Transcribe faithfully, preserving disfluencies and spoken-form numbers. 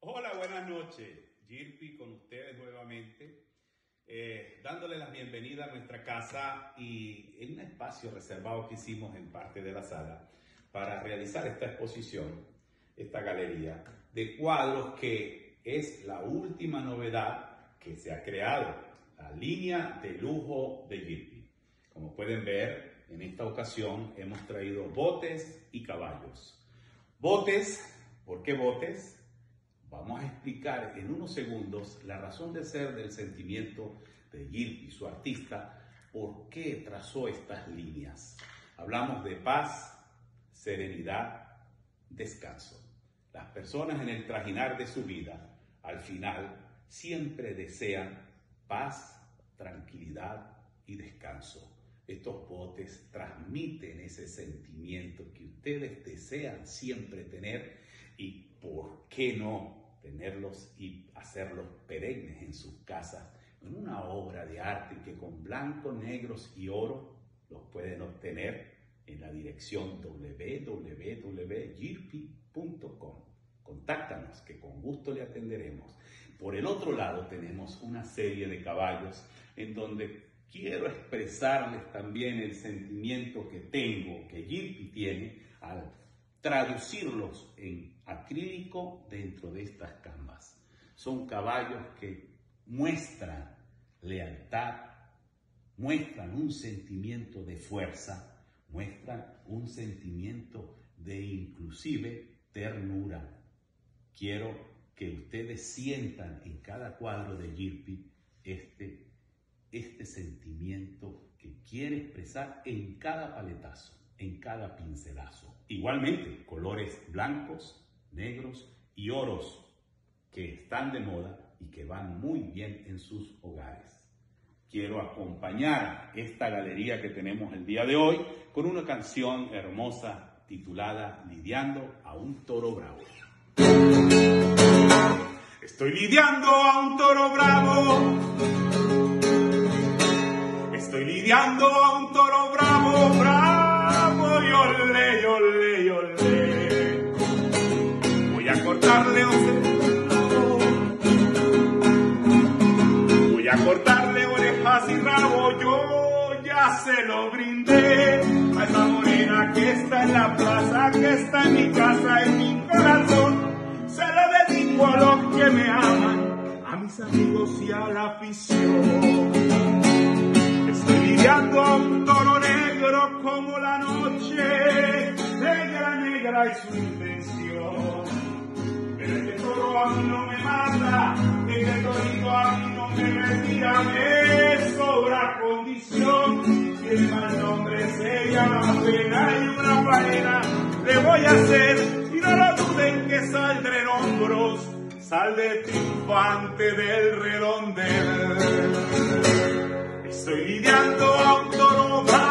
Hola, buenas noches. Jirpi con ustedes nuevamente, eh, dándole la bienvenida a nuestra casa y en un espacio reservado que hicimos en parte de la sala para realizar esta exposición, esta galería de cuadros que es la última novedad que se ha creado, la línea de lujo de Jirpi. Como pueden ver, en esta ocasión hemos traído botes y caballos. Botes, ¿por qué botes? Vamos a explicar en unos segundos la razón de ser del sentimiento de Jirpi, su artista, por qué trazó estas líneas. Hablamos de paz, serenidad, descanso. Las personas en el trajinar de su vida, al final, siempre desean paz, tranquilidad y descanso. Estos botes transmiten ese sentimiento que ustedes desean siempre tener y, ¿por qué no tenerlos y hacerlos perennes en sus casas? En una obra de arte que con blancos, negros y oro los pueden obtener en la dirección w w w punto jirpi punto com. Contáctanos que con gusto le atenderemos. Por el otro lado tenemos una serie de caballos en donde quiero expresarles también el sentimiento que tengo, que Jirpi tiene, al traducirlos en acrílico dentro de estas canvas. Son caballos que muestran lealtad, muestran un sentimiento de fuerza, muestran un sentimiento de inclusive ternura. Quiero que ustedes sientan en cada cuadro de Jirpi este, este sentimiento que quiere expresar en cada paletazo, en cada pincelazo. Igualmente, colores blancos, negros y oros que están de moda y que van muy bien en sus hogares. Quiero acompañar esta galería que tenemos el día de hoy con una canción hermosa titulada Lidiando a un toro bravo. Estoy lidiando a un toro bravo. Estoy lidiando a un toro bravo, bravo, y olé, y olé, y olé. Voy a cortarle un rabo. Voy a cortarle orejas y rabo. Yo ya se lo brindé a esa morena que está en la plaza, que está en mi casa, en mi corazón. Se lo dedico a los que me aman, a mis amigos y a la afición. Estoy lidiando a un toro negro como la noche, negra, negra y su intención. Pero este toro a mí no me mata, este torito a mí no me retira, me sobra condición. Si el mal nombre se llama pena y una faena le voy a hacer, y no lo duden que saldré en hombros, saldré triunfante del redondel. Estoy lidiando a un toro bravo.